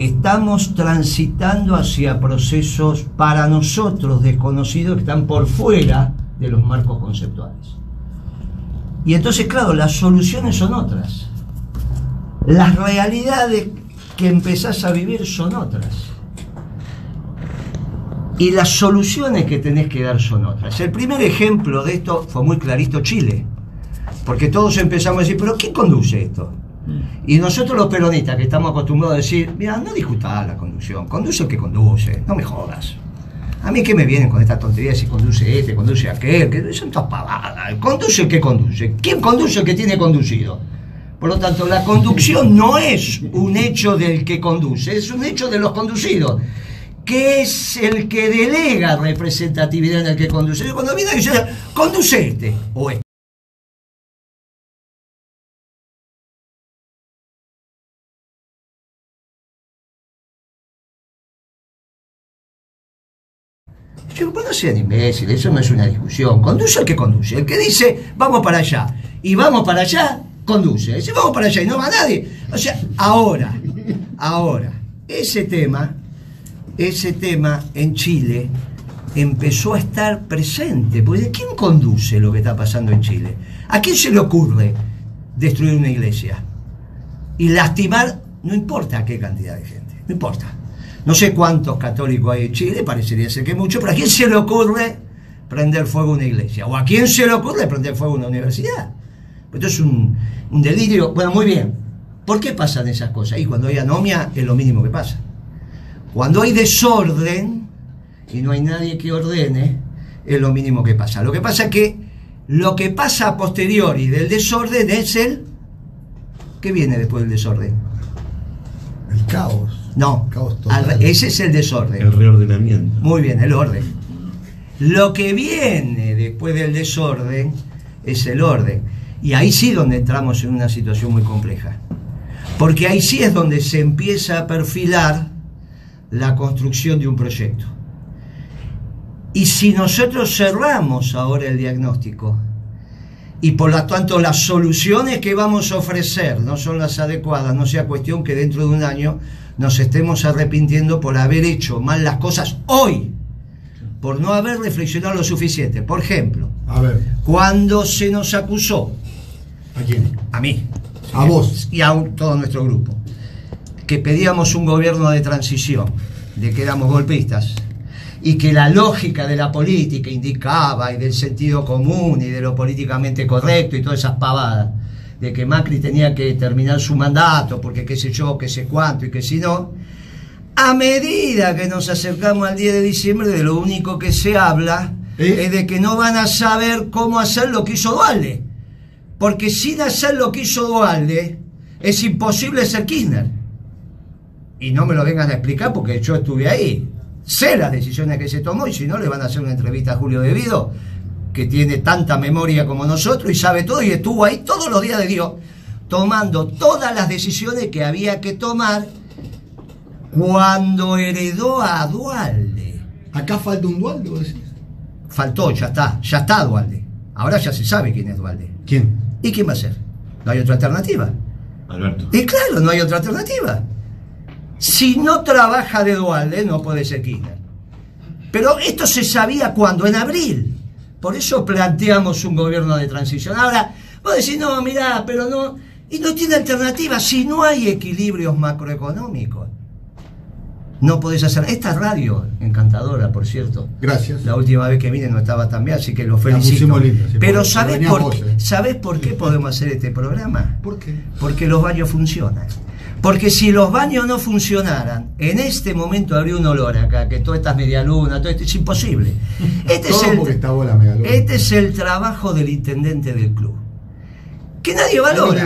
estamos transitando hacia procesos para nosotros desconocidos que están por fuera de los marcos conceptuales. Y entonces, claro, las soluciones son otras. Las realidades que empezás a vivir son otras. Y las soluciones que tenés que dar son otras. El primer ejemplo de esto fue muy clarito Chile. Porque todos empezamos a decir, ¿pero quién conduce esto? Y nosotros los peronistas, que estamos acostumbrados a decir, mira, no discutás la conducción, conduce el que conduce, no me jodas. A mí que me vienen con esta tontería si conduce este, conduce aquel, que son todas pavadas. Conduce el que conduce. ¿Quién conduce el que tiene conducido? Por lo tanto, la conducción no es un hecho del que conduce, es un hecho de los conducidos, que es el que delega representatividad en el que conduce. Yo cuando viene y dice, conduce este o este. Yo, pues no sean imbéciles, eso no es una discusión. Conduce el que conduce. El que dice, vamos para allá, y vamos para allá, conduce. Dice, vamos para allá y no va nadie. O sea, ahora, ese tema en Chile empezó a estar presente. Porque ¿quién conduce lo que está pasando en Chile? ¿A quién se le ocurre destruir una iglesia? Y lastimar, no importa a qué cantidad de gente, no importa. No sé cuántos católicos hay en Chile, parecería ser que mucho, pero ¿a quién se le ocurre prender fuego a una iglesia? ¿O a quién se le ocurre prender fuego a una universidad? Esto es un delirio. Bueno, muy bien. ¿Por qué pasan esas cosas? Y cuando hay anomia es lo mínimo que pasa. Cuando hay desorden y no hay nadie que ordene, es lo mínimo que pasa. Lo que pasa es que lo que pasa a posteriori del desorden es el... ¿Qué viene después del desorden? El caos. No, ese es el desorden. El reordenamiento. Muy bien, el orden. Lo que viene después del desorden es el orden. Y ahí sí donde entramos en una situación muy compleja. Porque ahí sí es donde se empieza a perfilar la construcción de un proyecto. Y si nosotros cerramos ahora el diagnóstico y por lo tanto las soluciones que vamos a ofrecer no son las adecuadas, no sea cuestión que dentro de un año nos estemos arrepintiendo por haber hecho mal las cosas hoy, por no haber reflexionado lo suficiente. Por ejemplo, cuando se nos acusó, ¿a quién? A mí, a vos y a todo nuestro grupo, que pedíamos un gobierno de transición, de que éramos golpistas, y que la lógica de la política indicaba, y del sentido común, y de lo políticamente correcto, y todas esas pavadas, de que Macri tenía que terminar su mandato, porque qué sé yo, qué sé cuánto, y que si no, a medida que nos acercamos al 10 de diciembre, de lo único que se habla es de que no van a saber cómo hacer lo que hizo Duhalde, porque sin hacer lo que hizo Duhalde, es imposible ser Kirchner. Y no me lo vengan a explicar porque yo estuve ahí. Sé las decisiones que se tomó y si no le van a hacer una entrevista a Julio De Vido, que tiene tanta memoria como nosotros y sabe todo y estuvo ahí todos los días de Dios tomando todas las decisiones que había que tomar cuando heredó a Duhalde. ¿Acá falta un Duhalde, vos decís? Faltó, ya está Duhalde. Ahora ya se sabe quién es Duhalde. ¿Quién? ¿Y quién va a ser? No hay otra alternativa. Alberto. Y claro, no hay otra alternativa. Si no trabaja de Duhalde, no puede ser Kirchner. Pero esto se sabía cuando, en abril. Por eso planteamos un gobierno de transición. Ahora, vos decís, no, mirá, pero no... Y no tiene alternativa. Si no hay equilibrios macroeconómicos, no podés hacer... Esta radio, encantadora, por cierto. Gracias. La última vez que vine no estaba tan bien, así que lo felicito. Linda, sí, pero ¿sabés por qué podemos hacer este programa? ¿Por qué? Porque los baños funcionan. Porque si los baños no funcionaran, en este momento habría un olor acá, que todas estas medialunas, todo esto es imposible. Este es el trabajo del intendente del club, que nadie valora.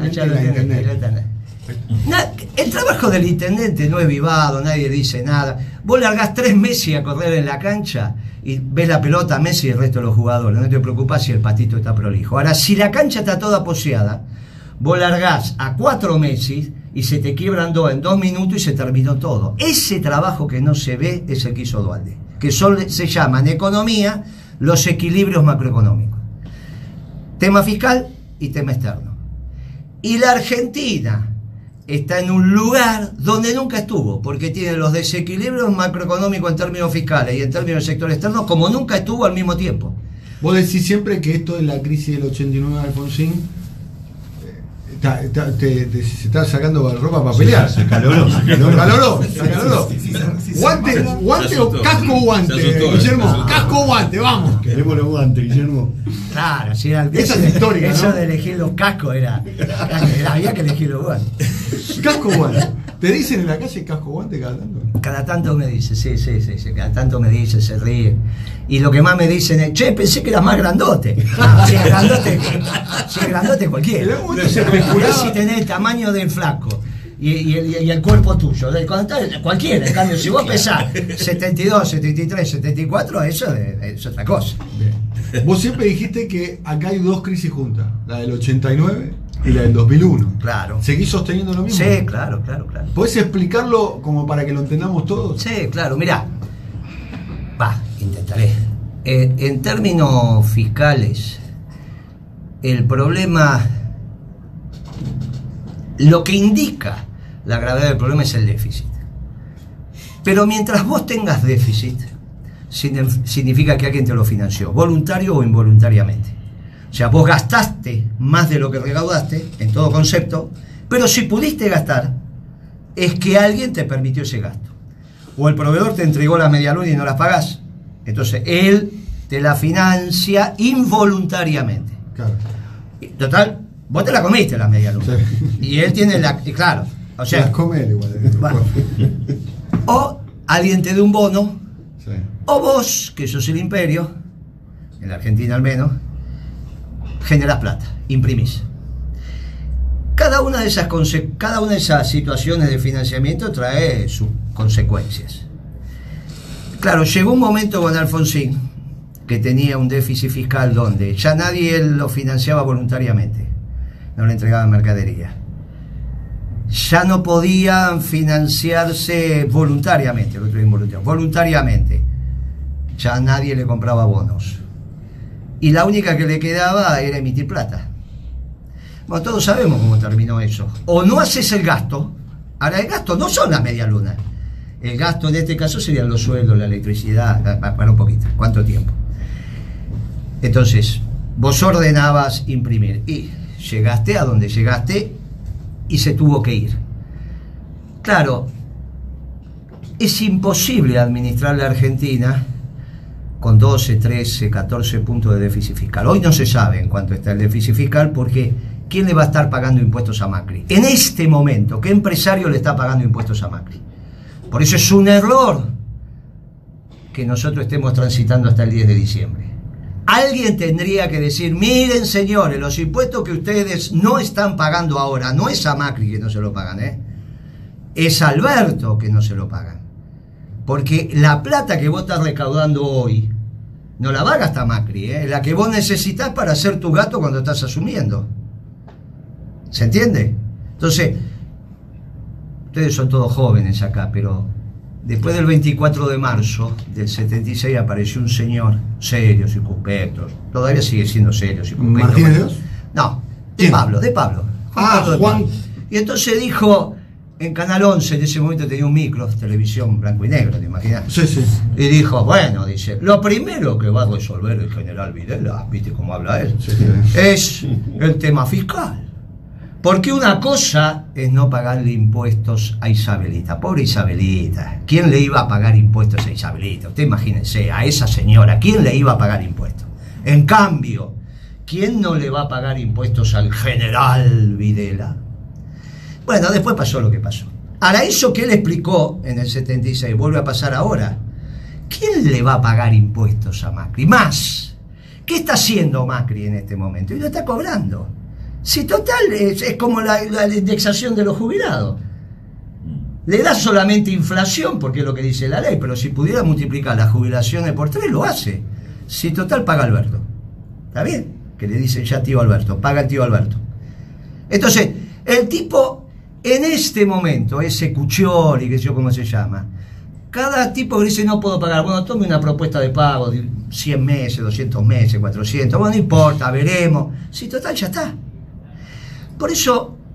El trabajo del intendente no es vivado, nadie dice nada. Vos largás 3 meses a correr en la cancha y ves la pelota a Messi y el resto de los jugadores. No te preocupás si el patito está prolijo. Ahora, si la cancha está toda poseada, vos largás a 4 meses y se te quiebran 2 en 2 minutos y se terminó todo. Ese trabajo que no se ve es el que hizo Duhalde, que se llama en economía los equilibrios macroeconómicos. Tema fiscal y tema externo. Y la Argentina, está en un lugar donde nunca estuvo, porque tiene los desequilibrios macroeconómicos en términos fiscales y en términos del sector externo como nunca estuvo al mismo tiempo. Vos decís siempre que esto de la crisis del 89 de Alfonsín se está sacando la ropa para pelear. Se caloró. Guante o casco guante, Guillermo. Casco guante, vamos. Queremos los guantes, Guillermo. Claro, si era esa es histórica, eso ¿no? de elegir los cascos había que elegir los guantes. Casco guante. ¿Te dicen en la calle casco guante cada tanto? Cada tanto me dice, sí, cada tanto me dice, se ríe. Y lo que más me dicen es, che, pensé que eras más grandote. No, si es grandote cualquiera. Es si tenés el tamaño del flaco y el cuerpo tuyo. Cualquiera, en cambio, si vos pesás 72, 73, 74, eso es otra cosa. Bien. Vos siempre dijiste que acá hay dos crisis juntas, la del 89 y la del 2001. Claro. ¿Seguís sosteniendo lo mismo? Sí, claro. ¿Podés explicarlo como para que lo entendamos todos? Sí, claro, mirá. Intentaré. En términos fiscales, el problema, lo que indica la gravedad del problema es el déficit. Pero mientras vos tengas déficit, significa que alguien te lo financió, voluntario o involuntariamente. O sea, vos gastaste más de lo que recaudaste, en todo concepto, pero si pudiste gastar, es que alguien te permitió ese gasto. O el proveedor te entregó la medialuna y no las pagás. Entonces, él te la financia involuntariamente. Claro. Total, vos te la comiste la medialuna. Sí. Y él tiene la... Claro, o sea... Las come él igual. Bueno. O alguien te dé un bono, Sí. o vos, que sos el imperio, en la Argentina al menos, generás plata, imprimís. Cada una de esas situaciones de financiamiento trae sus consecuencias. Claro, llegó un momento con Alfonsín que tenía un déficit fiscal donde ya nadie lo financiaba voluntariamente, no le entregaban mercadería. Ya no podían financiarse voluntariamente, el otro involuntario, voluntariamente. Ya nadie le compraba bonos. Y la única que le quedaba era emitir plata. Bueno, todos sabemos cómo terminó eso. O no haces el gasto. Ahora, el gasto no son las medialunas. El gasto en este caso serían los sueldos, la electricidad. Para un poquito. ¿Cuánto tiempo? Entonces, vos ordenabas imprimir. Y llegaste a donde llegaste y se tuvo que ir. Claro, es imposible administrar la Argentina con 12, 13, 14 puntos de déficit fiscal. Hoy no se sabe en cuánto está el déficit fiscal porque ¿quién le va a estar pagando impuestos a Macri? En este momento, ¿qué empresario le está pagando impuestos a Macri? Por eso es un error que nosotros estemos transitando hasta el 10 de diciembre. Alguien tendría que decir, miren señores, los impuestos que ustedes no están pagando ahora, no es a Macri que no se lo pagan, es a Alberto que no se lo pagan. Porque la plata que vos estás recaudando hoy, no la va a gastar Macri, la que vos necesitas para hacer tu gasto cuando estás asumiendo. ¿Se entiende? Entonces, ustedes son todos jóvenes acá, pero después del 24 de marzo del 76 apareció un señor serio, circunspecto, todavía sigue siendo serio, circunspecto. ¿Martínez de Dios? No, ¿Quién? de Pablo. Juan. Y entonces dijo, en Canal 11, en ese momento tenía un micro, televisión blanco y negro, ¿te imaginas? Sí. Y dijo, bueno, dice, lo primero que va a resolver el general Videla, ¿viste cómo habla él? Sí. Es el tema fiscal. Porque una cosa es no pagarle impuestos a Isabelita. Pobre Isabelita. ¿Quién le iba a pagar impuestos a Isabelita? Usted imagínense, a esa señora, ¿quién le iba a pagar impuestos? En cambio, ¿quién no le va a pagar impuestos al general Videla? Bueno, después pasó lo que pasó. Ahora, eso que él explicó en el 76 vuelve a pasar ahora. ¿Quién le va a pagar impuestos a Macri? Más. ¿Qué está haciendo Macri en este momento? Y lo está cobrando. Si total, es como la indexación de los jubilados. Le da solamente inflación, porque es lo que dice la ley, pero si pudiera multiplicar las jubilaciones por 3, lo hace. Si total, paga Alberto. ¿Está bien? Que le dicen ya tío Alberto, paga el tío Alberto. Entonces, el tipo, en este momento, ese Cuccioli, que sé yo cómo se llama, cada tipo que dice no puedo pagar, bueno, tome una propuesta de pago de 100 meses, 200 meses, 400, bueno, no importa, veremos. Si total, ya está. Por eso,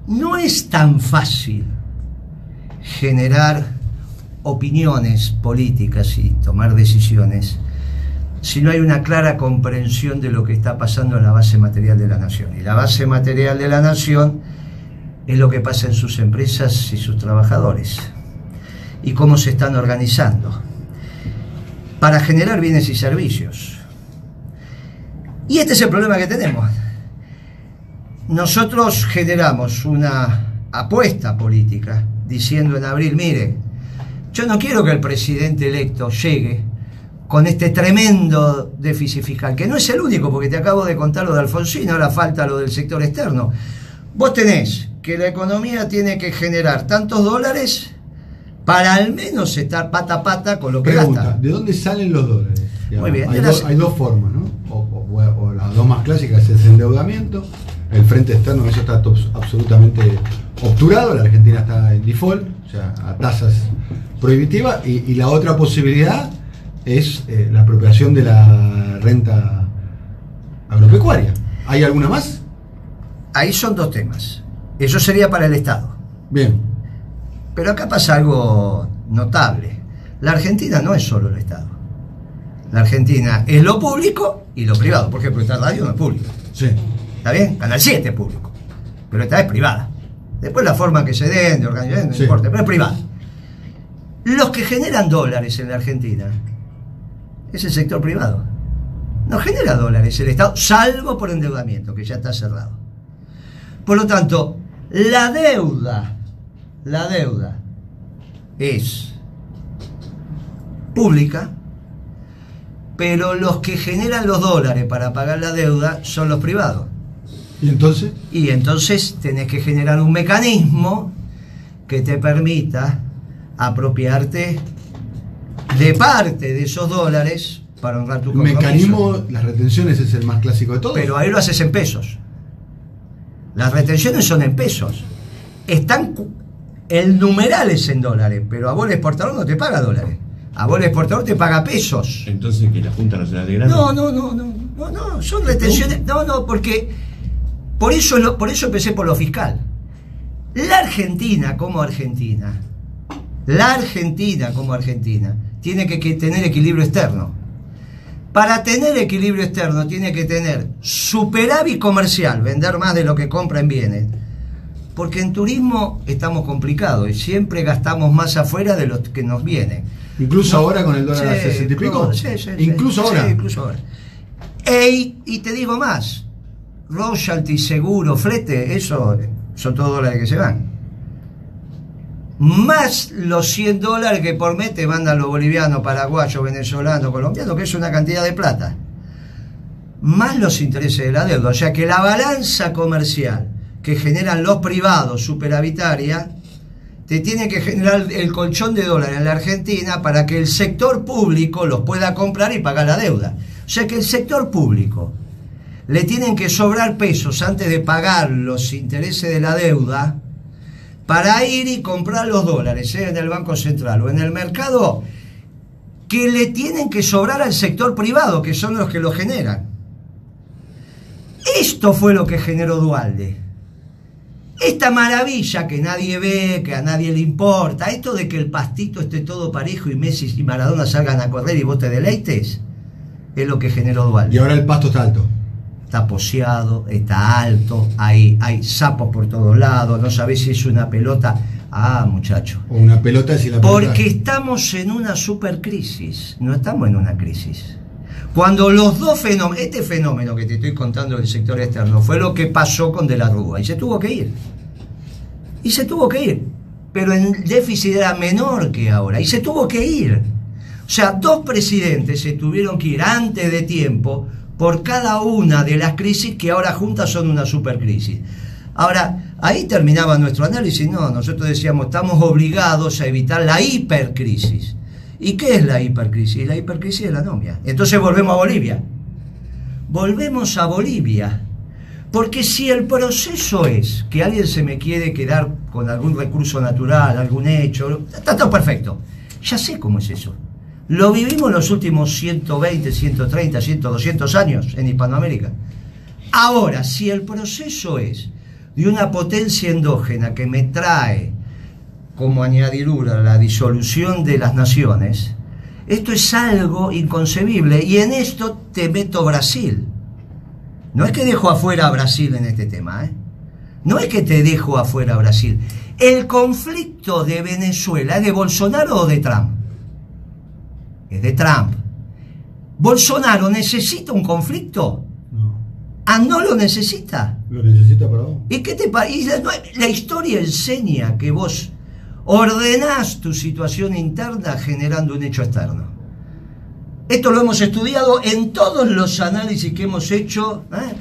no es tan fácil generar opiniones políticas y tomar decisiones si no hay una clara comprensión de lo que está pasando en la base material de la nación. Y la base material de la nación es lo que pasa en sus empresas y sus trabajadores, y cómo se están organizando para generar bienes y servicios. Y este es el problema que tenemos. Nosotros generamos una apuesta política diciendo en abril, mire, yo no quiero que el presidente electo llegue con este tremendo déficit fiscal, que no es el único, porque te acabo de contar lo de Alfonsín, ahora falta lo del sector externo. Vos tenés que la economía tiene que generar tantos dólares para al menos estar pata a pata con lo que gasta. ¿De dónde salen los dólares? Muy bien. Hay dos formas, ¿no? O las dos más clásicas es el endeudamiento, el frente externo, eso está absolutamente obturado, la Argentina está en default, o sea, a tasas prohibitivas, y la otra posibilidad es la apropiación de la renta agropecuaria. ¿Hay alguna más? Ahí son dos temas. Eso sería para el Estado. Bien. Pero acá pasa algo notable. La Argentina no es solo el Estado. La Argentina es lo público y lo privado. ¿Por qué? Porque esta radio no es pública. Sí. ¿Está bien? Canal 7 es público. Pero esta es privada. Después la forma que se den, de organización, no importa, pero es privada. Los que generan dólares en la Argentina es el sector privado. No genera dólares el Estado, salvo por endeudamiento, que ya está cerrado. Por lo tanto, la deuda es pública, pero los que generan los dólares para pagar la deuda son los privados. ¿Y entonces? Y entonces tenés que generar un mecanismo que te permita apropiarte de parte de esos dólares para honrar tu compromiso. Mecanismo, las retenciones es el más clásico de todos. Pero ahí lo haces en pesos. Las retenciones son en pesos. El numeral es en dólares, pero a vos el exportador no te paga dólares. A vos el exportador te paga pesos. Entonces, ¿que la Junta Nacional de Grano? No, son retenciones. No, porque por eso empecé por lo fiscal. La Argentina como Argentina tiene que tener equilibrio externo. Para tener equilibrio externo tiene que tener superávit comercial, vender más de lo que compra en bienes. Porque en turismo estamos complicados y siempre gastamos más afuera de lo que nos viene. Incluso ahora con el dólar a 60 y pico. Incluso ahora. Y te digo más, royalty, seguro, flete, eso son todos dólares que se van. Más los 100 dólares que por mes te mandan los bolivianos, paraguayos, venezolanos, colombianos, que es una cantidad de plata. Más los intereses de la deuda. O sea que la balanza comercial que generan los privados superavitaria te tiene que generar el colchón de dólares en la Argentina para que el sector público los pueda comprar y pagar la deuda. O sea que el sector público le tienen que sobrar pesos antes de pagar los intereses de la deuda para ir y comprar los dólares, sea en el Banco Central o en el mercado, que le tienen que sobrar al sector privado, que son los que lo generan. Esto fue lo que generó Duhalde. Esta maravilla que nadie ve, que a nadie le importa, esto de que el pastito esté todo parejo y Messi y Maradona salgan a correr y vos te deleites, es lo que generó Duhalde. Y ahora el pasto está alto. Está poseado, está alto, hay sapos por todos lados, no sabés si es una pelota. Ah, muchacho. O una pelota si la pelota. Porque estamos en una supercrisis, no estamos en una crisis. Cuando los dos fenómenos, este fenómeno que te estoy contando del sector externo, fue lo que pasó con De la Rúa, y se tuvo que ir. Pero el déficit era menor que ahora, y se tuvo que ir. O sea, dos presidentes se tuvieron que ir antes de tiempo por cada una de las crisis que ahora juntas son una supercrisis. Ahora, ahí terminaba nuestro análisis. No, nosotros decíamos, estamos obligados a evitar la hipercrisis. ¿Y qué es la hipercrisis? La hipercrisis es la anomia. Entonces volvemos a Bolivia. Porque si el proceso es que alguien se me quiere quedar con algún recurso natural, algún hecho, está todo perfecto. Ya sé cómo es eso. Lo vivimos los últimos 120, 130, 100, 200 años en Hispanoamérica. Ahora, si el proceso es de una potencia endógena que me trae como añadidura la disolución de las naciones, esto es algo inconcebible. Y en esto te meto Brasil. No es que dejo afuera a Brasil en este tema, ¿eh? No es que te dejo afuera a Brasil. El conflicto de Venezuela, ¿es de Bolsonaro o de Trump? Es de Trump. ¿Bolsonaro necesita un conflicto? No. ¿Ah, no lo necesita? Lo necesita para vos. ¿Y qué te parece? La historia enseña que vos ordenás tu situación interna generando un hecho externo. Esto lo hemos estudiado en todos los análisis que hemos hecho,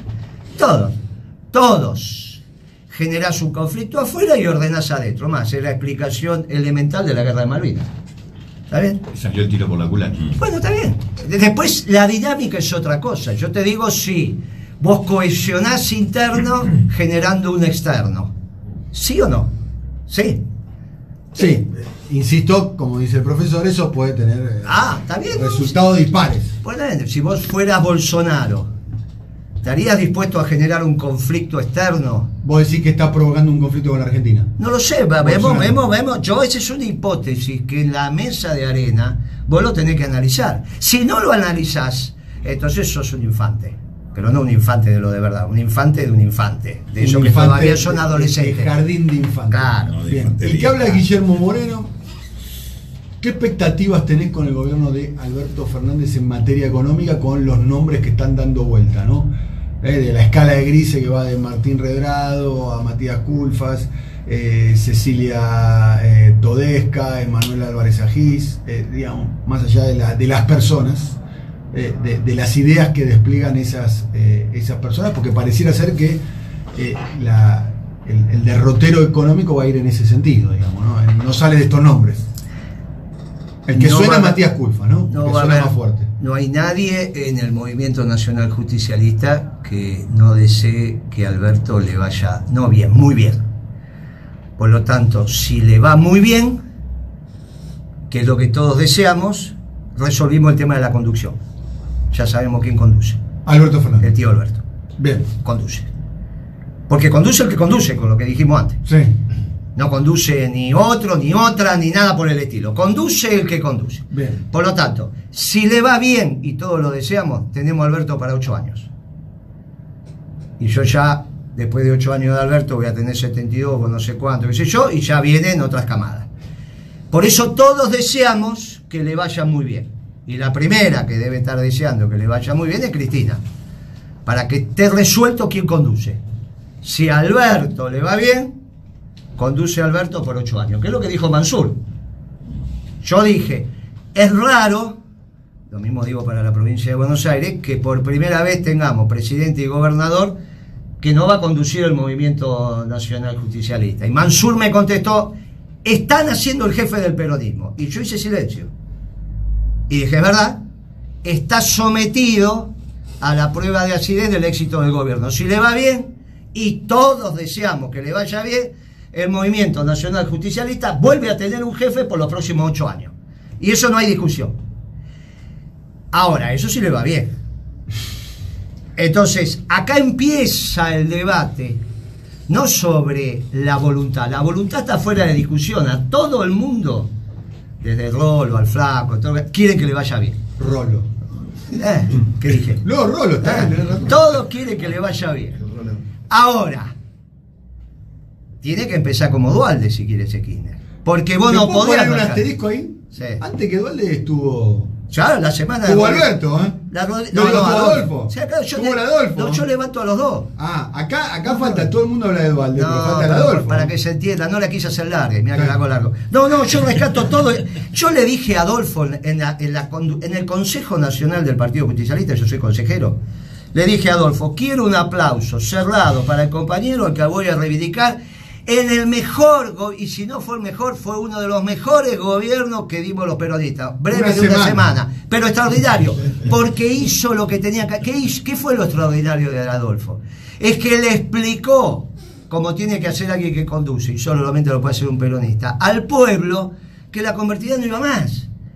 todos. Generás un conflicto afuera y ordenás adentro. Más, es la explicación elemental de la guerra de Malvinas. ¿Está bien? Salió el tiro por la culata. Bueno, está bien. Después la dinámica es otra cosa. Yo te digo, sí, vos cohesionás interno generando un externo. ¿Sí o no? Sí. Sí, insisto, como dice el profesor, eso puede tener está bien, resultados dispares. Bueno, si vos fueras Bolsonaro, ¿estarías dispuesto a generar un conflicto externo? ¿Vos decís que está provocando un conflicto con la Argentina? No lo sé, vemos. Yo, esa es una hipótesis que en la mesa de arena vos lo tenés que analizar. Si no lo analizás, entonces sos un infante. Pero no un infante de lo de verdad, un infante de un infante. De esos que todavía son adolescentes. De jardín de infantes. Claro. No, de Bien. infantería. El que habla Guillermo Moreno, ¿qué expectativas tenés con el gobierno de Alberto Fernández en materia económica con los nombres que están dando vuelta, ¿no? De la escala de grises que va de Martín Redrado a Matías Culfas, Cecilia Todesca, Emanuel Álvarez Agís, digamos, más allá de las personas, de las ideas que despliegan esas personas, porque pareciera ser que el derrotero económico va a ir en ese sentido, digamos, ¿no? No sale de estos nombres. El que No suena va a- Matías Culfas, ¿no? No que va a suena haber- más fuerte. No hay nadie en el Movimiento Nacional Justicialista que no desee que a Alberto le vaya, no bien, muy bien. Por lo tanto, si le va muy bien, que es lo que todos deseamos, resolvimos el tema de la conducción. Ya sabemos quién conduce. Alberto El Fernández. tío Alberto. Bien. Conduce. Porque conduce el que conduce, con lo que dijimos antes. Sí. No conduce ni otro, ni otra, ni nada por el estilo. Conduce el que conduce. Bien. Por lo tanto, si le va bien y todos lo deseamos, tenemos a Alberto para 8 años. Y yo ya, después de 8 años de Alberto, voy a tener 72 o no sé cuánto, qué sé yo, y ya vienen otras camadas. Por eso todos deseamos que le vaya muy bien. Y la primera que debe estar deseando que le vaya muy bien es Cristina. Para que esté resuelto quién conduce. Si a Alberto le va bien, conduce a Alberto por 8 años, que es lo que dijo Mansur. Yo dije, es raro, lo mismo digo para la provincia de Buenos Aires, que por primera vez tengamos presidente y gobernador que no va a conducir el Movimiento Nacional Justicialista. Y Mansur me contestó, están haciendo el jefe del peronismo. Y yo hice silencio. Y dije, es verdad, está sometido a la prueba de acidez del éxito del gobierno. Si le va bien, y todos deseamos que le vaya bien, el Movimiento Nacional Justicialista vuelve a tener un jefe por los próximos 8 años. Y eso no hay discusión. Ahora, eso sí le va bien. Entonces, acá empieza el debate, no sobre la voluntad está fuera de discusión. A todo el mundo, desde Rolo al Flaco, quieren que le vaya bien. Rolo. ¿Qué dije? No, Rolo, está bien, tenés razón. Todos quieren que le vaya bien. Ahora, tiene que empezar como Dualde si quiere ese Kirchner. Porque vos ¿Te no puedo podés poner un arrancar. asterisco ahí? Sí. Antes que Dualde estuvo... Ya, la semana Estuvo Alberto, ¿eh? No, estuvo Adolfo. O sea, claro, Estuvo el Adolfo. no, yo levanto a los dos. Ah, acá falta, todo el mundo habla de Dualde, pero falta el pero Adolfo. para que se entienda, no la quise hacer larga, mira que la Claro. hago largo. No, yo rescato todo. Yo le dije a Adolfo en el Consejo Nacional del Partido Justicialista, yo soy consejero, le dije a Adolfo, quiero un aplauso cerrado para el compañero al que voy a reivindicar en el mejor, y si no fue el mejor, fue uno de los mejores gobiernos que dimos los peronistas, breve de una semana, pero extraordinario, porque hizo lo que tenía que... ¿Qué fue lo extraordinario de Adolfo? Es que le explicó, como tiene que hacer alguien que conduce, y solamente lo puede hacer un peronista, al pueblo, que la convertida no iba más.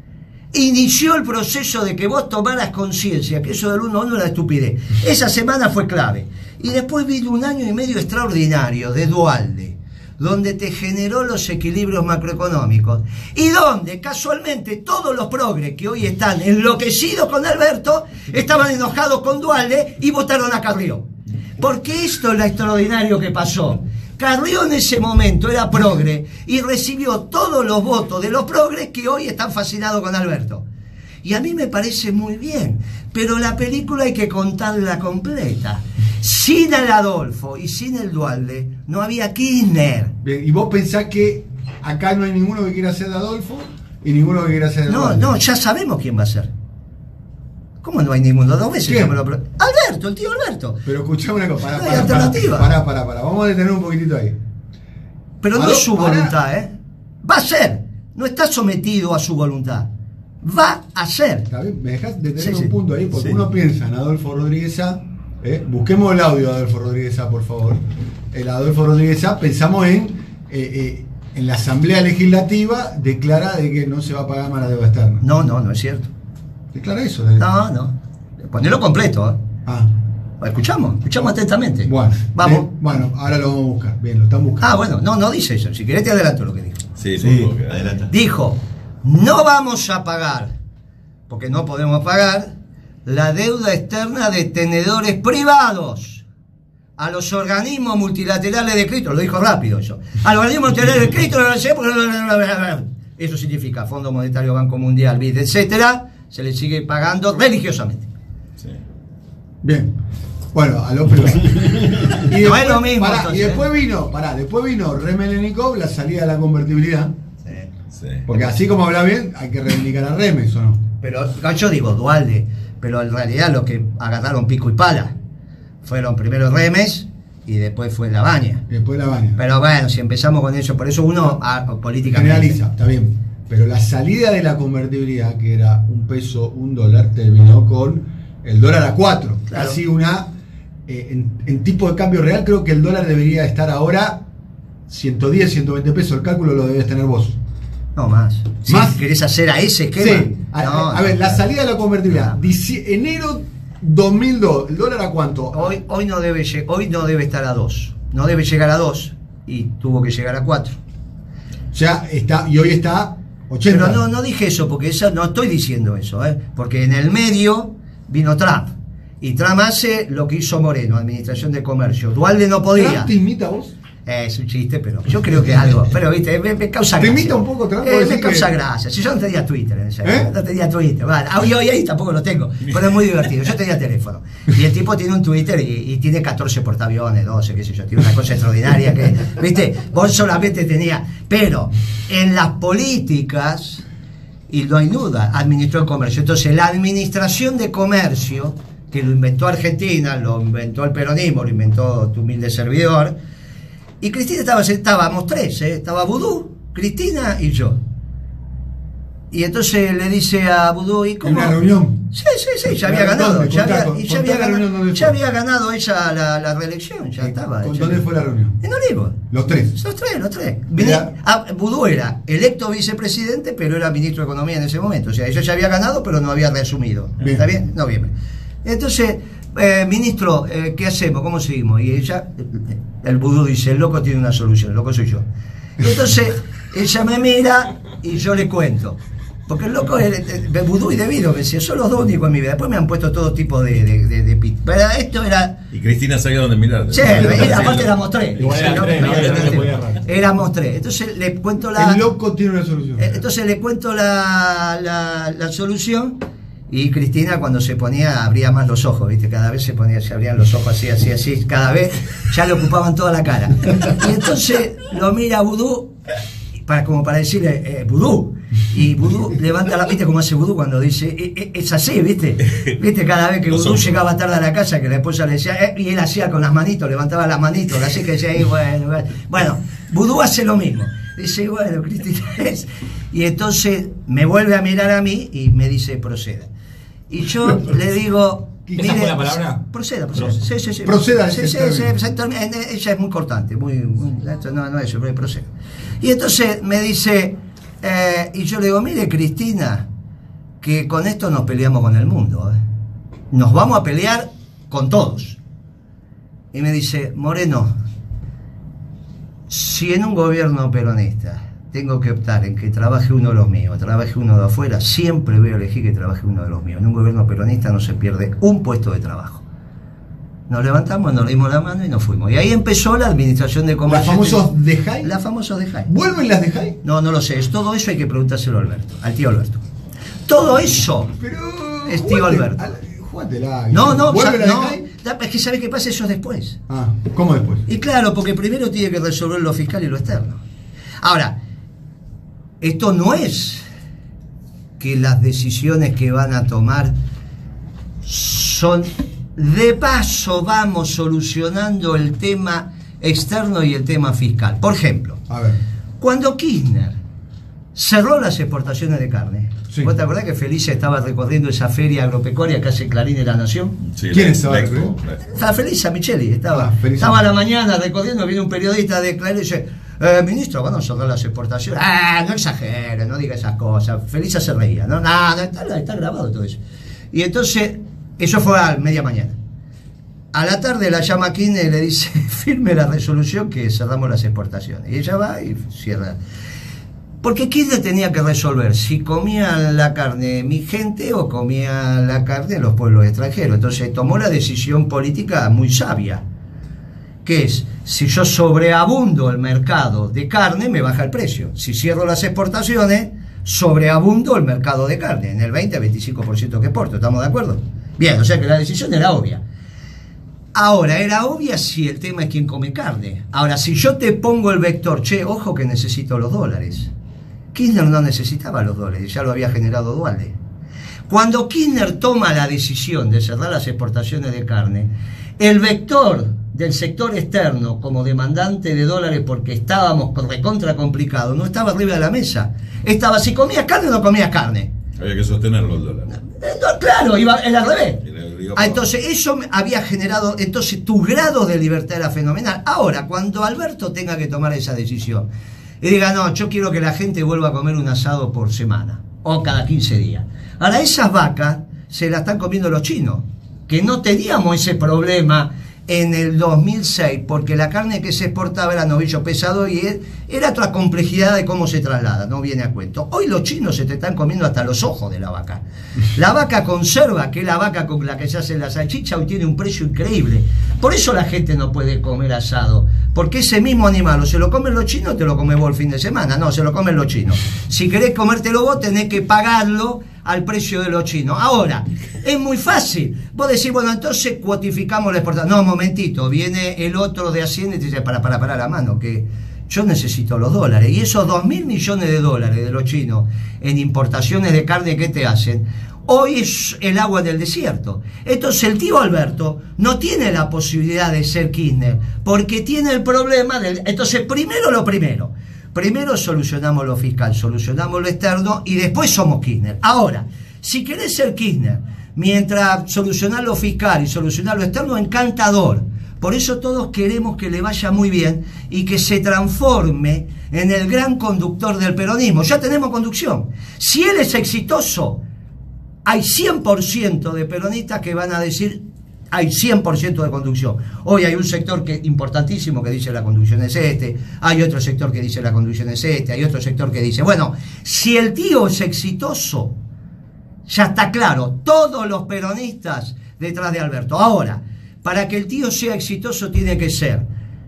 inició el proceso de que vos tomaras conciencia que eso del 1 a 1 era estupidez. Esa semana fue clave. Y después vino un año y medio extraordinario de Duhalde, donde te generó los equilibrios macroeconómicos y donde casualmente todos los progres que hoy están enloquecidos con Alberto estaban enojados con Duhalde y votaron a Carrió. Porque esto es lo extraordinario que pasó. Carrió en ese momento era progre y recibió todos los votos de los progres que hoy están fascinados con Alberto. Y a mí me parece muy bien, pero la película hay que contarla completa. Sin el Adolfo y sin el Duhalde no había Kirchner. Bien, ¿y vos pensás que acá no hay ninguno que quiera ser de Adolfo y ninguno que quiera ser de Duhalde? No, ya sabemos quién va a ser. ¿Cómo no hay ninguno? 2 veces ya me lo Alberto, el tío Alberto. Pero escuchame una cosa, No hay alternativa. pará. Vamos a detener un poquitito ahí. Pero no es su voluntad, ¿eh? Va a ser. No está sometido a su voluntad. Va a ser. ¿Está bien? ¿Me dejás detener Sí, un punto ahí? Porque sí. uno piensa en Adolfo Rodríguez Sá. Busquemos el audio de Adolfo Rodríguez Sá, por favor. El Adolfo Rodríguez Sá, pensamos en la Asamblea Legislativa declara de que no se va a pagar más la deuda externa. No es cierto. Declara eso. No. Ponelo completo, ¿eh? Ah, Escuchamos atentamente. bueno. Vamos. Bueno, ahora lo vamos a buscar. Bien, lo están buscando. Ah, bueno, no dice eso. Si querés te adelanto lo que dijo. Sí, adelanta. Dijo, no vamos a pagar, porque no podemos pagar, la deuda externa de tenedores privados a los organismos multilaterales de crédito. Lo dijo rápido eso. A los organismos multilaterales de crédito, eso significa Fondo Monetario, Banco Mundial, BID, etcétera, se le sigue pagando religiosamente. Sí. Bien. Bueno, a lo privado. Y No es lo mismo, pará, entonces, y después vino Remelenikov, la salida de la convertibilidad. Sí. Porque así como habla bien, hay que reivindicar a Remes, ¿o no? Pero yo digo Duhalde, pero en realidad los que agarraron pico y pala fueron primero Remes y después fue Labaña. Y después la baña. Pero bueno, si empezamos con eso, por eso uno políticamente Generaliza, está bien. Pero la salida de la convertibilidad, que era $1, $1, terminó con el dólar a 4. Claro. Casi una. En tipo de cambio real, creo que el dólar debería estar ahora 110, 120 pesos. El cálculo lo debes tener vos. No, más. ¿Más? Si querés hacer a ese esquema. Sí. No, A ver, la salida de la convertibilidad. No. Enero 2002. ¿El dólar a cuánto? Hoy no debe estar a 2. No debe llegar a 2 y tuvo que llegar a 4. O sea, y hoy está 80. Pero no dije eso, porque no estoy diciendo eso, porque en el medio vino Trump. Y Trump hace lo que hizo Moreno, Administración de Comercio. Duhalde no podía. ¿Trump te imita a vos? Es un chiste, pero yo creo que algo. Pero viste, me causa ¿Te gracia. imita un poco Trump? Me causa gracia. Si yo no tenía Twitter en esa época, no tenía Twitter. Vale. Hoy ahí tampoco lo tengo, pero es muy divertido. Yo tenía teléfono. Y el tipo tiene un Twitter y tiene 14 portaaviones, 12, qué sé yo. Tiene una cosa extraordinaria que, viste, vos solamente tenías. Pero en las políticas, y no hay duda, administró el comercio. Entonces, la administración de comercio, que lo inventó Argentina, lo inventó el peronismo, lo inventó tu humilde servidor. Y Cristina estábamos 3, estaba Vudú, Cristina y yo. Y entonces le dice a Vudú, ¿y cómo? ¿En una reunión? Sí, ya había ganado. ¿Dónde? Ya Contá había ganado ella la reelección, ya estaba. ¿Con dónde fue la reunión? En Olivos. Los 3. Los tres. Era- Vudú era electo vicepresidente, pero era ministro de Economía en ese momento. O sea, ella ya había ganado, pero no había reasumido. Bien. ¿Está bien? Noviembre. Entonces, ministro, ¿qué hacemos? ¿Cómo seguimos? Y ella, el Vudú dice, el loco tiene una solución, el loco soy yo. Entonces, ella me mira y yo le cuento. Porque el loco es de Vudú y de Vino, que decía, son los dos únicos en mi vida. Después me han puesto todo tipo de pit. Pero esto era... Y Cristina sabía dónde mirar. Sí, aparte éramos 3. Igual eran tres, no se podía errar. Éramos 3. Entonces le cuento la... El loco tiene una solución. Entonces le cuento la solución y Cristina cuando se ponía abría más los ojos, ¿viste? Cada vez se abrían los ojos así, cada vez ya le ocupaban toda la cara. Y entonces lo mira Vudú como para decirle, Vudú. Y Vudú levanta la, ¿viste cómo hace Vudú cuando dice, es así, ¿viste? ¿Viste? Cada vez que Vudú llegaba tarde a la casa, que la esposa le decía, y él hacía con las manitos, levantaba las manitos, así que decía, bueno, Vudú hace lo mismo. Dice, bueno, Cristina es. Y entonces me vuelve a mirar a mí y me dice, proceda. Y yo le digo, ¿Esa fue la palabra? Proceda. Sí. Proceda, Sí, ella es muy cortante, esto no es eso, pero proceda. Y entonces me dice, y yo le digo, mire Cristina, que con esto nos peleamos con el mundo, ¿eh? Nos vamos a pelear con todos. Y me dice, Moreno, si en un gobierno peronista tengo que optar en que trabaje uno de los míos, trabaje uno de afuera, siempre voy a elegir que trabaje uno de los míos. En un gobierno peronista no se pierde un puesto de trabajo. Nos levantamos, nos dimos la mano y nos fuimos. Y ahí empezó la administración de comercio. ¿Las famosos de Jai? Las famosas de Jai. ¿Vuelven las de Jai? No, no lo sé. Todo eso hay que preguntárselo a Alberto, al tío Alberto. Todo eso es tío Alberto. Jugátela. No, ¿Vuelve la de no. Jai? Es que ¿sabes qué pasa? Eso es después. Ah, ¿cómo después? Y claro, porque primero tiene que resolver lo fiscal y lo externo. Ahora, esto no es que las decisiones que van a tomar son de paso, vamos solucionando el tema externo y el tema fiscal. Por ejemplo, A ver. cuando Kirchner cerró las exportaciones de carne, Sí. ¿vos te acordás que Felicia estaba recorriendo esa feria agropecuaria que hace Clarín de la Nación? Sí, ¿Quién la- estaba? la Expo, la- Estaba Felisa Micheli, estaba Felisa. a la mañana recorriendo, viene un periodista de Clarín y dice, ministro, van a cerrar las exportaciones. No exagere, no diga esas cosas. Felisa se reía, no, está grabado todo eso. Y entonces, eso fue a media mañana. A la tarde la llama Kirchner y le dice, firme la resolución que cerramos las exportaciones. Y ella va y cierra. Porque Kirchner tenía que resolver si comían la carne mi gente o comían la carne los pueblos extranjeros. Entonces tomó la decisión política muy sabia, que es, si yo sobreabundo el mercado de carne, me baja el precio. Si cierro las exportaciones, sobreabundo el mercado de carne, en el 20-25% que exporto. ¿Estamos de acuerdo? Bien, o sea que la decisión era obvia. Ahora, era obvia si el tema es quién come carne. Ahora, si yo te pongo el vector, che, ojo que necesito los dólares. Kirchner no necesitaba los dólares, ya lo había generado Duhalde. Cuando Kirchner toma la decisión de cerrar las exportaciones de carne, el vector del sector externo como demandante de dólares, porque estábamos recontra complicados, no estaba arriba de la mesa. Estaba si comías carne o no comías carne. Había que sostenerlo el dólar. No, claro, iba al revés. Iba Entonces eso había generado, entonces tu grado de libertad era fenomenal. Ahora, cuando Alberto tenga que tomar esa decisión y diga, no, yo quiero que la gente vuelva a comer un asado por semana o cada 15 días. Ahora esas vacas se las están comiendo los chinos, que no teníamos ese problema en el 2006, porque la carne que se exportaba era novillo pesado y era otra complejidad de cómo se traslada, no viene a cuento. Hoy los chinos se te están comiendo hasta los ojos de la vaca. La vaca conserva, que es la vaca con la que se hace la salchicha, hoy tiene un precio increíble. Por eso la gente no puede comer asado, porque ese mismo animal o se lo comen los chinos o te lo comes vos el fin de semana. No, se lo comen los chinos. Si querés comértelo vos, tenés que pagarlo al precio de los chinos. Ahora, es muy fácil. Vos decís, bueno, entonces cuotificamos la exportación. No, momentito, viene el otro de Hacienda y te dice, para la mano, que yo necesito los dólares. Y esos 2.000 millones de dólares de los chinos en importaciones de carne que te hacen, hoy es el agua del desierto. Entonces el tío Alberto no tiene la posibilidad de ser Kirchner, porque tiene el problema del... Entonces, primero lo primero. Primero solucionamos lo fiscal, solucionamos lo externo y después somos Kirchner. Ahora, si querés ser Kirchner, mientras solucionar lo fiscal y solucionar lo externo, encantador. Por eso todos queremos que le vaya muy bien y que se transforme en el gran conductor del peronismo. Ya tenemos conducción. Si él es exitoso, hay 100% de peronistas que van a decir... Hay 100% de conducción. Hoy hay un sector importantísimo que dice la conducción es este, hay otro sector que dice la conducción es este, hay otro sector que dice, bueno, si el tío es exitoso, ya está claro, todos los peronistas detrás de Alberto. Ahora, para que el tío sea exitoso tiene que ser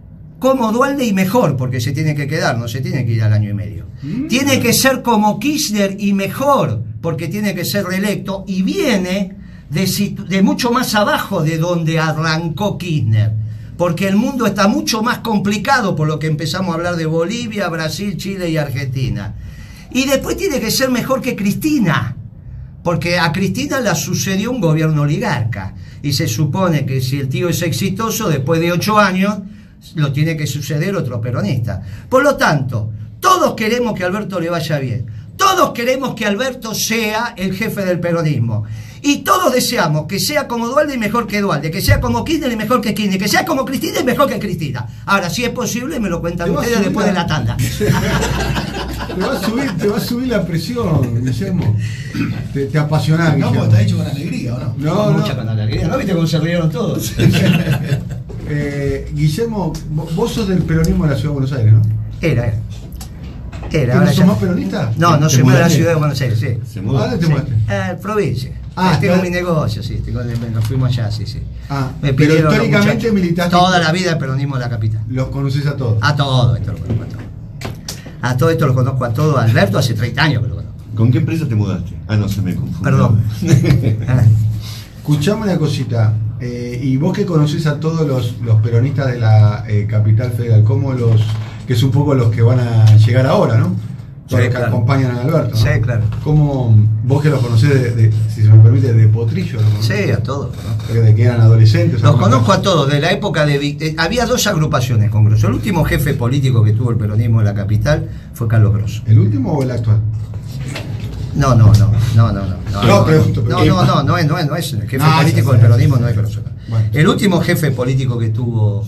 como Duhalde y mejor, porque se tiene que quedar, no se tiene que ir al año y medio. Tiene que ser como Kirchner y mejor, porque tiene que ser reelecto y viene... De mucho más abajo de donde arrancó Kirchner, porque el mundo está mucho más complicado por lo que empezamos a hablar de Bolivia, Brasil, Chile y Argentina. Y después tiene que ser mejor que Cristina, porque a Cristina la sucedió un gobierno oligarca, y se supone que si el tío es exitoso, después de 8 años, lo tiene que suceder otro peronista. Por lo tanto, todos queremos que a Alberto le vaya bien. Todos queremos que Alberto sea el jefe del peronismo. Y todos deseamos que sea como Dualde y mejor que Dualde, que sea como Kirchner y mejor que Kirchner, que sea como Cristina y mejor que Cristina. Ahora, si es posible, me lo cuentan ustedes después de la tanda. Te va a subir la presión, Guillermo. Te apasionás, No, Guillermo. porque está hecho con alegría, ¿o no? No, Mucha con alegría. ¿No viste cómo se rieron todos? Guillermo, vos sos del peronismo de la Ciudad de Buenos Aires, ¿no? Era. ¿No sos más peronista? No, ¿Te se mueve a la mudaste? ciudad de Buenos Aires, sí. Se mudó. ¿A dónde te Sí. mudaste? Provincia. Ah, tengo está- mi negocio, sí. Nos fuimos allá, sí. Ah, Me pero pidieron los históricamente muchachos. militaste. Toda la vida el peronismo de la capital. Los conoces a todos. A todo esto lo conozco a todos. A todo esto lo conozco a todos. Alberto hace 30 años que lo conozco. ¿Con qué empresa te mudaste? Ah, no, se me confundió. Perdón. Ah, Escuchame una cosita. Y vos que conocés a todos los peronistas de la capital federal, como que es un poco los que van a llegar ahora, ¿no? Todos Sí, los que claro. acompañan a Alberto, ¿no? Sí, claro. ¿Cómo vos que los conocés, si se me permite, de Potrillo? ¿Lo conocés? Sí, a todos. ¿No? De que eran adolescentes. Los ¿no? conozco a todos, de la época de... había dos agrupaciones con Grosso. El último jefe político que tuvo el peronismo en la capital fue Carlos Grosso. ¿El último o el actual? No, pregunto. No es el jefe No, político ya del sé. peronismo, no es Grosso. Bueno. El último jefe político que tuvo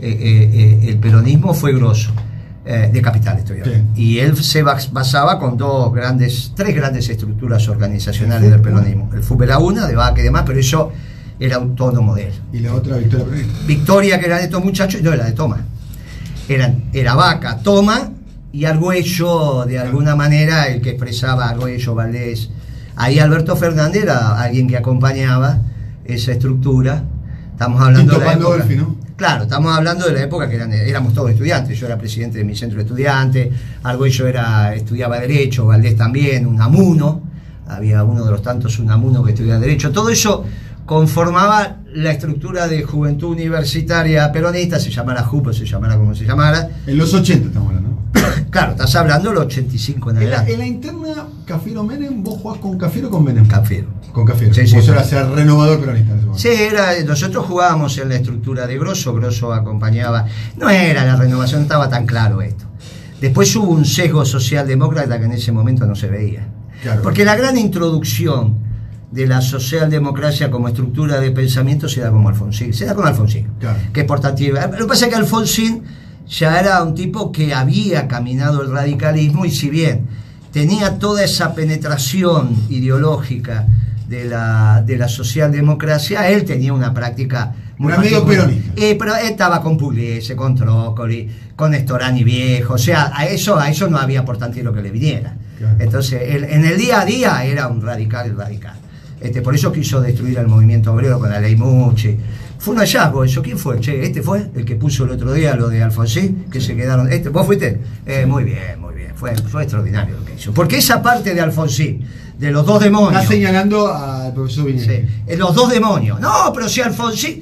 el peronismo fue Grosso, de Capital estoy hablando. Sí. Y él se basaba con tres grandes estructuras organizacionales del peronismo. El FUP era una, de Vaca y demás, pero eso era autónomo de él. Y la otra, Victoria Peronista. Victoria, que era de estos muchachos, no era de Toma. Era Vaca, Toma y Argüello, de alguna manera, el que expresaba Argüello, Valdés. Ahí Alberto Fernández era alguien que acompañaba esa estructura. Estamos hablando Tito de la época. Pandolfi, ¿no? Claro, estamos hablando de la época que éramos todos estudiantes. Yo era presidente de mi centro de estudiantes, Argüello estudiaba Derecho, Valdés también, Unamuno. Había uno de los tantos Unamuno que estudiaba Derecho. Todo eso conformaba la estructura de Juventud Universitaria Peronista, se llamara JUP o se llamara como se llamara. En los 80 estamos hablando, ¿no? Claro, estás hablando del 85 en En la adelante. interna Cafiero-Menem, ¿vos jugás con Cafiero o con Menem? Cafiero. Con Cafiero. Sí, sí. Vos eras el renovador peronista en ese momento. Sí, nosotros jugábamos en la estructura de Grosso acompañaba, no era la renovación, no estaba tan claro esto. Después hubo un sesgo socialdemócrata que en ese momento no se veía. Claro. Porque la gran introducción de la socialdemocracia como estructura de pensamiento se da con Alfonsín, Claro. que es portativa. Lo que pasa es que Alfonsín ya era un tipo que había caminado el radicalismo y si bien tenía toda esa penetración ideológica de la socialdemocracia, él tenía una práctica muy Era medio particular. peronista. Pero estaba con Pugliese, con Trócoli, con Nestorani viejo, o sea, a eso no había por tanto lo que le viniera. Claro. Entonces, en el día a día era un radical. Por eso quiso destruir al movimiento obrero con la ley Mucci. Fue un hallazgo eso. ¿Quién fue? Este fue el que puso el otro día lo de Alfonsín, que se quedaron. ¿Vos fuiste? Muy bien. Fue extraordinario lo que hizo. Porque esa parte de Alfonsín, de los dos demonios. Está señalando al profesor Viñez. Sí, los dos demonios. No, pero si Alfonsín,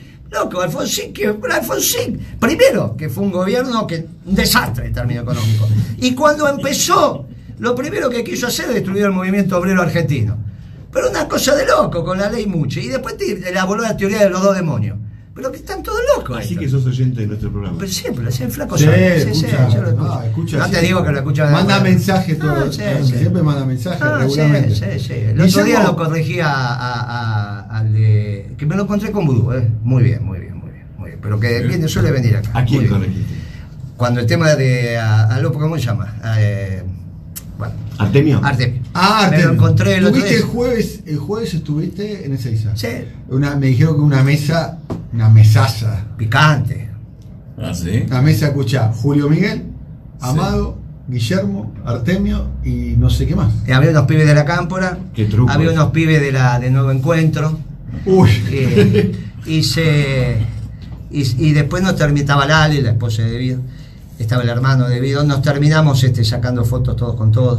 primero, que fue un gobierno un desastre en términos económicos. Y cuando empezó, lo primero que quiso hacer es destruir el movimiento obrero argentino. Pero una cosa de loco con la ley Mucci. Y después te elaboró la teoría de los dos demonios. Pero que están todos locos. Así esto. que sos oyente de nuestro programa. Pero siempre, el flaco Sí, sabe. escucha, yo lo escucho. escucha, no sí. te digo que lo escucha. Manda mensajes todo. No, sí. Siempre manda mensajes Ah, regularmente. sí. El otro día Guillermo, lo corregía al de. Que me lo encontré con Vudú, Muy bien. Pero que suele venir acá. ¿A quién Muy bien. corregiste? Cuando el tema de. ¿Cómo se llama? ¿Artemio? Artemio. Artemio. Me lo encontré el otro ¿Tuviste día. el jueves estuviste en Ezeiza? Sí. Me dijeron que una mesaza. Picante. Ah, sí. Una mesa, escuchá, Julio Miguel, Amado, Guillermo, Artemio y no sé qué más. Había unos pibes de la Cámpora. Qué truco. Había unos pibes de Nuevo Encuentro. Uy. Y después nos terminaba Lali, la esposa de Vido, estaba el hermano de Vido, nos terminamos sacando fotos todos con todos.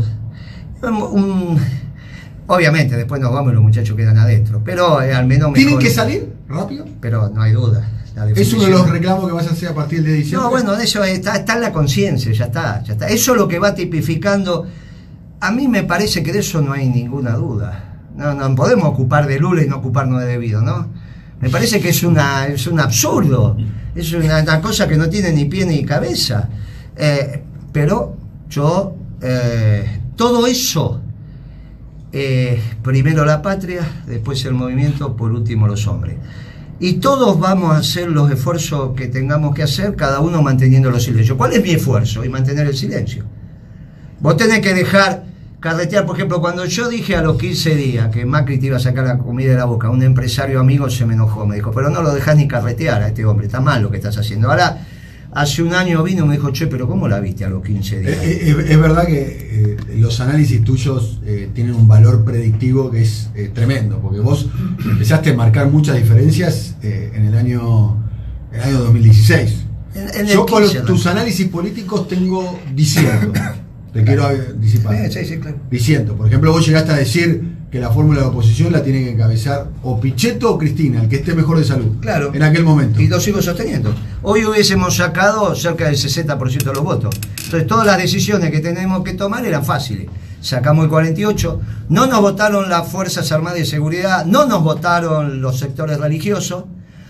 Obviamente después nos vamos y los muchachos quedan adentro, pero al menos mejor. ¿Tienen que salir rápido? Pero no hay duda. Es uno de los reclamos que vas a hacer a partir del 10 de diciembre. No, bueno, eso está en la conciencia, ya está. Eso es lo que va tipificando. A mí me parece que de eso no hay ninguna duda. No podemos ocupar de Lula y no ocuparnos de Vido, ¿no? Me parece que es un absurdo. Es una cosa que no tiene ni pie ni cabeza. Pero yo todo eso, primero la patria, después el movimiento, por último los hombres. Y todos vamos a hacer los esfuerzos que tengamos que hacer, cada uno manteniendo los silencios. ¿Cuál es mi esfuerzo? Y mantener el silencio. Vos tenés que dejar carretear. Por ejemplo, cuando yo dije a los 15 días que Macri te iba a sacar la comida de la boca, un empresario amigo se me enojó, me dijo, pero no lo dejás ni carretear a este hombre, está mal lo que estás haciendo. Ahora, hace un año vino y me dijo, che, pero ¿cómo la viste a los 15 días? Es verdad que los análisis tuyos tienen un valor predictivo que es tremendo, porque vos empezaste a marcar muchas diferencias en el año 2016. Yo con tus análisis políticos tengo diciendo, te quiero disipar, sí, claro. Diciendo, por ejemplo, vos llegaste a decir que la fórmula de oposición la tiene que encabezar o Pichetto o Cristina, el que esté mejor de salud. Claro. En aquel momento. Y lo sigo sosteniendo. Hoy hubiésemos sacado cerca del 60% de los votos. Entonces todas las decisiones que tenemos que tomar eran fáciles. Sacamos el 48%, no nos votaron las Fuerzas Armadas de Seguridad, no nos votaron los sectores religiosos,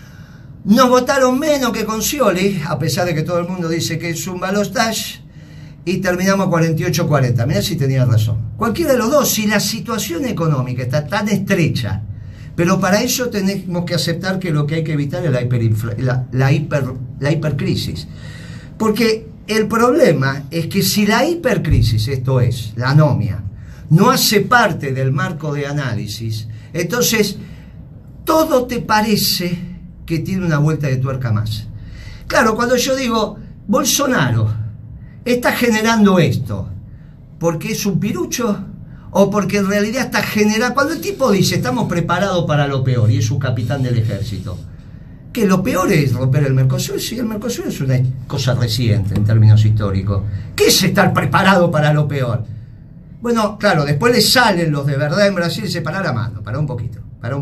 nos votaron menos que con Scioli, a pesar de que todo el mundo dice que es un balotaje, y terminamos 48-40. Mirá si tenía razón. Cualquiera de los dos, si la situación económica está tan estrecha, pero para eso tenemos que aceptar que lo que hay que evitar es la hipercrisis. Porque el problema es que si la hipercrisis, esto es, la anomia, no hace parte del marco de análisis, entonces todo te parece que tiene una vuelta de tuerca más. Claro, cuando yo digo, Bolsonaro está generando esto porque es un pirucho o porque en realidad está generando, cuando el tipo dice estamos preparados para lo peor y es un capitán del ejército, que lo peor es romper el Mercosur. Si el Mercosur es una cosa reciente en términos históricos, ¿qué es estar preparado para lo peor? Bueno, claro, después le salen los de verdad en Brasil y se para la mano, para un poquito.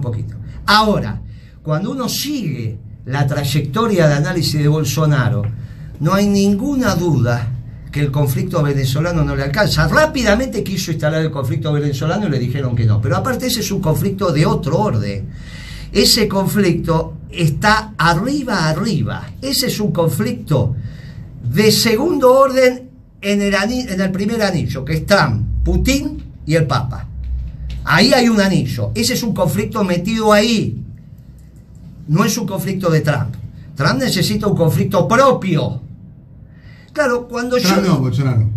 Ahora, cuando uno sigue la trayectoria de análisis de Bolsonaro, no hay ninguna duda que el conflicto venezolano no le alcanza. Rápidamente quiso instalar el conflicto venezolano y le dijeron que no. Pero aparte ese es un conflicto de otro orden. Ese conflicto está arriba. Ese es un conflicto de segundo orden en el primer anillo, que es Trump, Putin y el Papa. Ahí hay un anillo. Ese es un conflicto metido ahí. No es un conflicto de Trump. Trump necesita un conflicto propio. Claro, cuando Bolsonaro.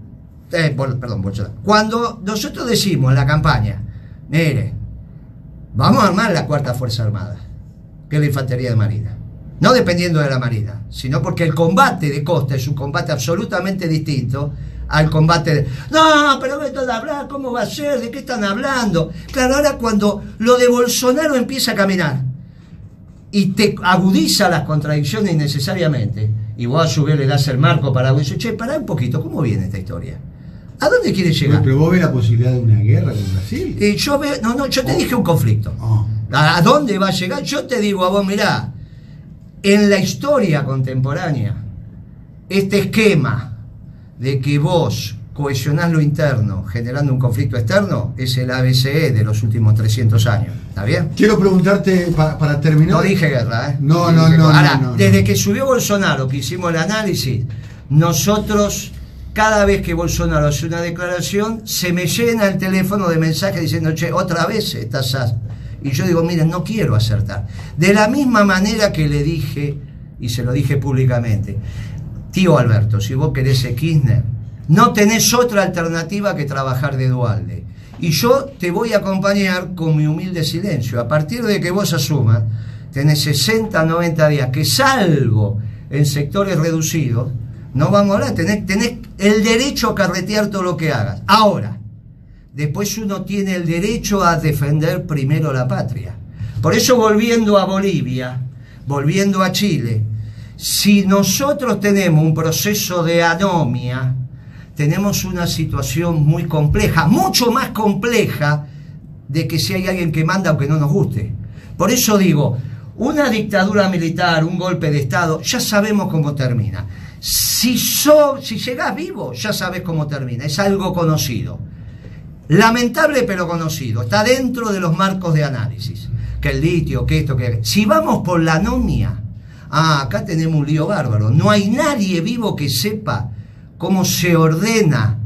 Bolsonaro. Cuando nosotros decimos en la campaña, mire, vamos a armar la cuarta Fuerza Armada, que es la Infantería de Marina. No dependiendo de la Marina, sino porque el combate de costa es un combate absolutamente distinto al combate de... No, pero esto de hablar, ¿cómo va a ser? ¿De qué están hablando? Claro, ahora cuando lo de Bolsonaro empieza a caminar y te agudiza las contradicciones innecesariamente, y vos a su vez le das el marco para vos y dices, che, pará un poquito, ¿cómo viene esta historia? ¿A dónde quiere llegar? Pero vos ves la posibilidad de una guerra con Brasil. Yo veo, yo te dije un conflicto. ¿A dónde va a llegar? Yo te digo a vos, mirá, en la historia contemporánea, este esquema de que vos cohesionás lo interno generando un conflicto externo es el ABCE de los últimos 300 años. ¿Está bien? Quiero preguntarte, para terminar... No dije guerra, ¿eh? No. Ahora, desde que subió Bolsonaro, que hicimos el análisis, nosotros, cada vez que Bolsonaro hace una declaración, se me llena el teléfono de mensajes diciendo, che, otra vez estás... Y yo digo, miren, no quiero acertar. De la misma manera que le dije, y se lo dije públicamente, tío Alberto, si vos querés ser Kirchner, no tenés otra alternativa que trabajar de Duhalde. Y yo te voy a acompañar con mi humilde silencio. A partir de que vos asumas, tenés 60, 90 días, que salvo en sectores reducidos, no vamos a hablar, tenés el derecho a carretear todo lo que hagas. Ahora, después uno tiene el derecho a defender primero la patria. Por eso, volviendo a Bolivia, volviendo a Chile, si nosotros tenemos un proceso de anomia, tenemos una situación muy compleja, mucho más compleja de que si hay alguien que manda aunque no nos guste. Por eso digo, una dictadura militar, un golpe de Estado, ya sabemos cómo termina. Si llegás vivo, ya sabes cómo termina, es algo conocido. Lamentable pero conocido, está dentro de los marcos de análisis. Que el litio, que esto, que... Si vamos por la anomia, acá tenemos un lío bárbaro. No hay nadie vivo que sepa cómo se ordena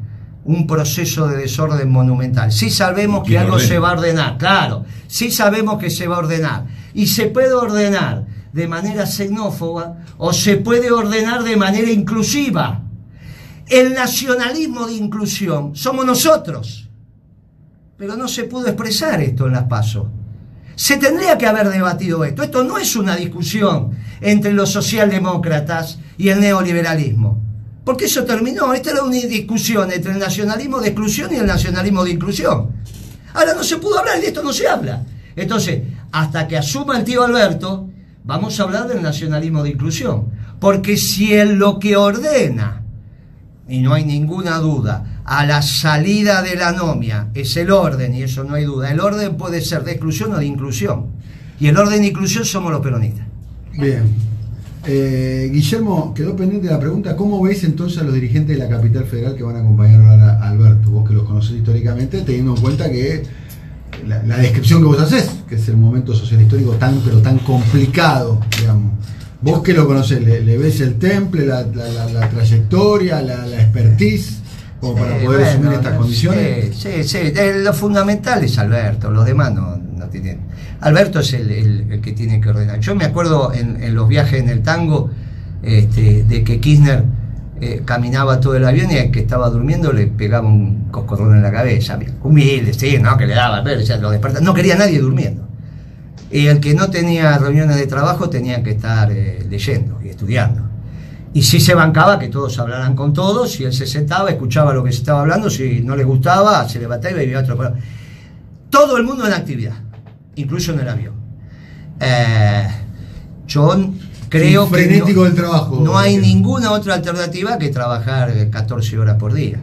un proceso de desorden monumental. Sí sabemos que algo se va a ordenar, claro, sí sabemos que se va a ordenar. Y se puede ordenar de manera xenófoba o se puede ordenar de manera inclusiva. El nacionalismo de inclusión somos nosotros. Pero no se pudo expresar esto en las PASO. Se tendría que haber debatido esto. Esto no es una discusión entre los socialdemócratas y el neoliberalismo. Porque eso terminó. Esta era una discusión entre el nacionalismo de exclusión y el nacionalismo de inclusión. Ahora no se pudo hablar y de esto no se habla. Entonces, hasta que asuma el tío Alberto, vamos a hablar del nacionalismo de inclusión. Porque si él lo que ordena, y no hay ninguna duda, a la salida de la anomia es el orden, y eso no hay duda, el orden puede ser de exclusión o de inclusión. Y el orden de inclusión somos los peronistas. Bien. Guillermo, quedó pendiente la pregunta, ¿cómo veis entonces a los dirigentes de la capital federal que van a acompañar ahora a Alberto? Vos que los conocés históricamente, teniendo en cuenta que la descripción que vos hacés, que es el momento social histórico pero tan complicado, digamos. Vos que lo conocés, ¿le ves el temple, la trayectoria, la expertise, como para poder asumir estas condiciones? Sí, lo fundamental es Alberto, los demás no tienen. Alberto es el que tiene que ordenar. Yo me acuerdo en los viajes en el tango, de que Kirchner caminaba todo el avión y al que estaba durmiendo le pegaba un coscorrón en la cabeza. Humilde, sí, no, que le daba, pero ya lo despertaba. No quería nadie durmiendo. Y el que no tenía reuniones de trabajo tenía que estar leyendo y estudiando. Y sí se bancaba que todos hablaran con todos, y él se sentaba, escuchaba lo que se estaba hablando, si no le gustaba, se levantaba y vivía otro. Todo el mundo en actividad, incluso en el avión. Yo creo que frenético del trabajo. No hay ninguna otra alternativa que trabajar 14 horas por día.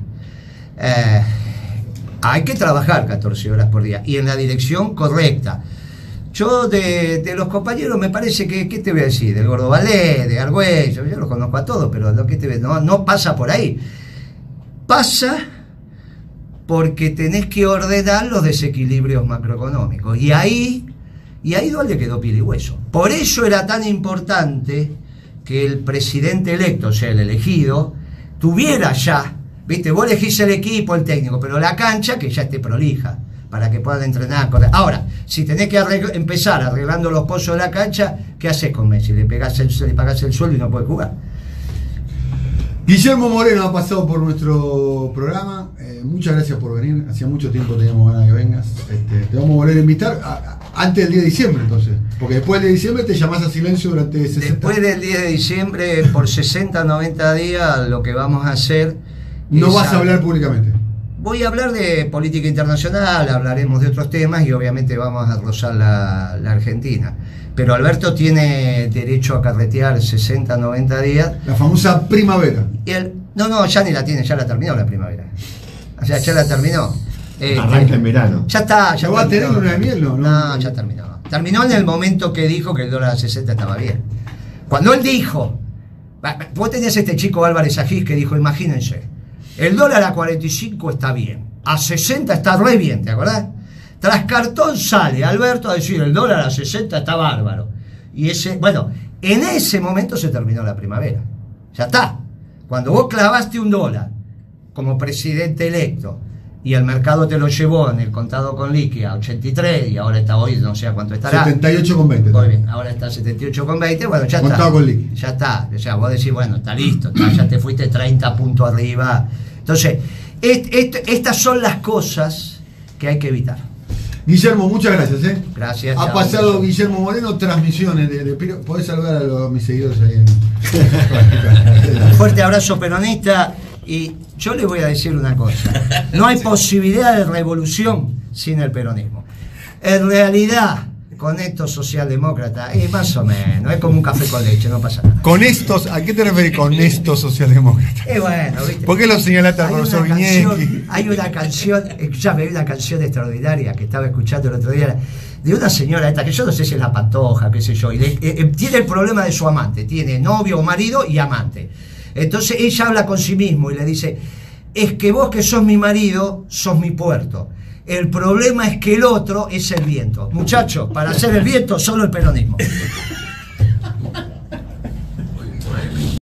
Hay que trabajar 14 horas por día y en la dirección correcta. Yo de los compañeros me parece que, ¿qué te voy a decir? Del Gordo Valé, de Argüello, yo los conozco a todos, pero lo que no pasa por ahí. Pasa porque tenés que ordenar los desequilibrios macroeconómicos. Y ahí donde quedó piel y hueso. Por eso era tan importante que el presidente electo, o sea, el elegido, tuviera ya, viste, vos elegís el equipo, el técnico, pero la cancha que ya esté prolija, para que puedan entrenar. Ahora, si tenés que empezar arreglando los pozos de la cancha, ¿qué haces con Messi? Le pagás el sueldo y no puede jugar. Guillermo Moreno ha pasado por nuestro programa. Muchas gracias por venir. Hacía mucho tiempo teníamos ganas de que vengas. Te vamos a volver a invitar antes del 10 de diciembre, entonces. Porque después del 10 de diciembre te llamás a silencio durante 60. Después del 10 de diciembre, por 60, 90 días, lo que vamos a hacer... No vas a hablar públicamente. Voy a hablar de política internacional, hablaremos de otros temas y obviamente vamos a rozar la Argentina. Pero Alberto tiene derecho a carretear 60, 90 días. La famosa primavera. No, ya ni la tiene, ya la terminó la primavera. O sea, ya la terminó. Arranca en verano. Ya está, ya ¿No va a tener luna de miel? No, ya terminó. Terminó en el momento que dijo que el dólar a 60 estaba bien. Cuando él dijo, vos tenías este chico Álvarez Agís que dijo, imagínense, el dólar a 45 está bien, a 60 está re bien, ¿te acordás? Tras cartón sale Alberto a decir el dólar a 60 está bárbaro. Y en ese momento se terminó la primavera. Ya está. Cuando vos clavaste un dólar como presidente electo y el mercado te lo llevó en el contado con liqui a 83 y ahora está hoy, no sé a cuánto estará. 78,20. Muy bien, ahora está 78,20, bueno, ya contado está. Con liqui. Ya está. O sea, vos decís, bueno, está listo, ya te fuiste 30 puntos arriba. Entonces, estas son las cosas que hay que evitar. Guillermo, muchas gracias. Gracias. Ha pasado Guillermo Moreno, transmisiones de podés saludar a mis seguidores ahí. Un fuerte abrazo peronista. Y yo les voy a decir una cosa: no hay posibilidad de revolución sin el peronismo. En realidad, con estos socialdemócratas, más o menos, es como un café con leche, no pasa nada. Con estos, ¿a qué te refieres con estos socialdemócratas? Bueno, ¿viste? ¿Por qué lo señalaste al profesor Viñetti? Hay una canción, escuchame, hay una canción extraordinaria que estaba escuchando el otro día, de una señora esta, que yo no sé si es la Pantoja, qué sé yo, y tiene el problema de su amante, tiene novio o marido y amante. Entonces ella habla con sí mismo y le dice, es que vos que sos mi marido, sos mi puerto. El problema es que el otro es el viento. Muchachos, para hacer el viento, solo el peronismo.